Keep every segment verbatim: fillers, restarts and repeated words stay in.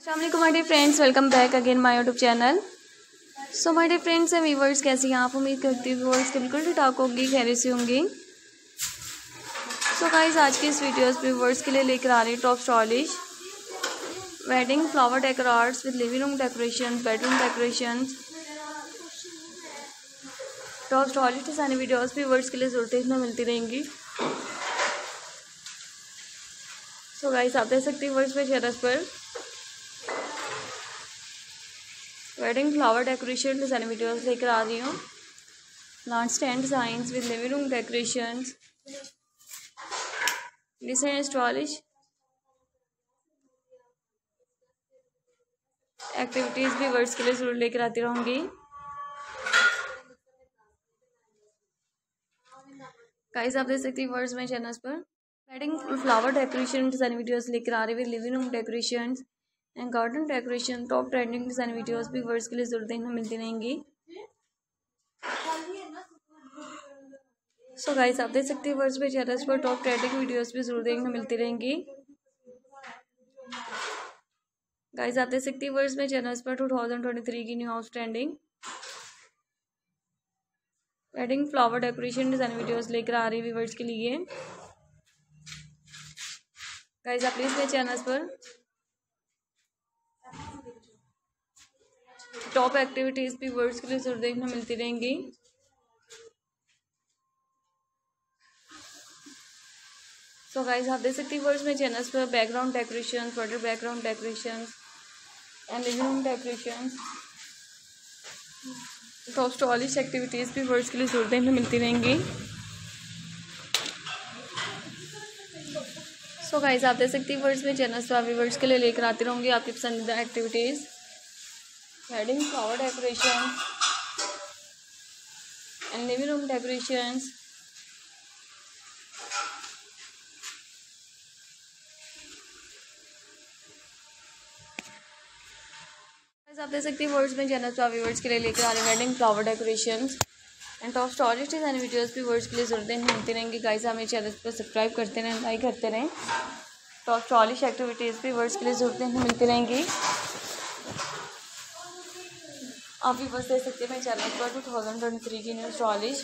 अस्सलामुअलैकुम my dear friends, welcome back again my YouTube channel. So my dear friends and viewers, कैसी हैं आप? उम्मीद करती हूँ व्यूवर्स के बिल्कुल ठीक ठाक होगी, खैरियत से होंगी। सो गाइस, आज की इस वीडियोस पे व्यूवर्स के लिए लेकर आ रही हूँ top stylish wedding flower decor arts with living room decoration, bedroom decoration. Top stylish design videos भी व्यूवर्स के लिए जरूर देखने मिलती रहेंगी। सो गाइस, आप देख सकते हैं व्यूवर्स पे चेहरे पर wedding flower decoration design videos लेकर आ रही हूँ। Plant stand designs with living room decoration, design stylish activities भी वर्ड्स के लिए जरूर लेकर आती रहूंगी। गाइस, आप देख सकती हैं वर्ड्स में चैनल्स पर wedding flower decoration design videos लेकर आ रही है with living room decoration and garden decoration. Top trending design videos भी वर्ड्स के लिए जरूर देखने मिलती रहेंगी। सो so गाइस, आप देख सकते हैं वर्ड्स पे चैनल्स पर टॉप ट्रेंडिंग वीडियोस भी जरूर देखने मिलती रहेंगी। गाइस, आप देख सकते हैं वर्ड्स में चैनल्स पर टू थाउजेंड ट्वेंटी थ्री की new house trending wedding flower decoration design videos लेकर आ रही है व्यूअर्स के लिए। गाइस, आप प्लीज मेरे चैनल्स पर टॉप एक्टिविटीज भी वर्ड्स के लिए जरूर देखने मिलती रहेंगी। सो गाइस, आप देख सकते हैं वर्ड्स में चैनल्स पर background decoration, water background decoration and living room decoration. Top stylish activities भी वर्ड्स के लिए जरूर देखने मिलती रहेंगी। सो गाइस, आप देख सकती हैं वर्ड्स में चैनल्स पर व्यूअर्स के लिए लेकर आती रहूंगी आपकी पसंदीदा activities wedding flower decoration and living room decorations. आप देख सकते हैं वर्ड्स में चैनल पर व्यूअर्स के लिए लेकर आ रहे हैं wedding flower decorations and top stylish design videos भी वर्ड्स के लिए जरूर देखने मिलती रहेंगी। गाइस, आप मेरे चैनल पर सब्सक्राइब करते रहें, लाइक करते रहें। टॉप स्टाइलिश एक्टिविटीज़ भी वर्ड्स के लिए जरूर देखने मिलती रहेंगी। आप भी बस देख सकते हैं मेरे चैनल पर टू थाउजेंड ट्वेंटी थ्री की new stylish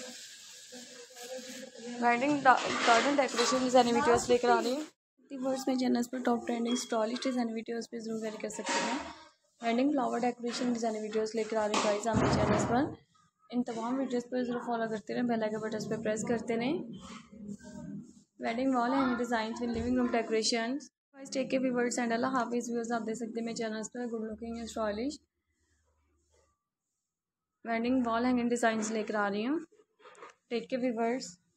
wedding garden decoration design videos लेकर आ रही हूँ। वर्ड्स में चैनल पर top trending stylish design videos भी जरूर वेरी कर सकते हैं। Wedding flower decoration design videos लेकर आ रही हूँ। गाइस, आप मेरे चैनल पर इन तमाम वीडियोस पर जरूर फॉलो करते रहें, बेल आइकन बटन पर प्रेस करते रहें। Wedding wall and design with living room decoration. Guys, take care viewers and अल्लाह हाफिज़। व्यूअर्स, आप देख सकते हैं मेरे चैनल पर good looking and stylish wedding wall hanging designs लेकर आ रही हूँ। Take care viewers.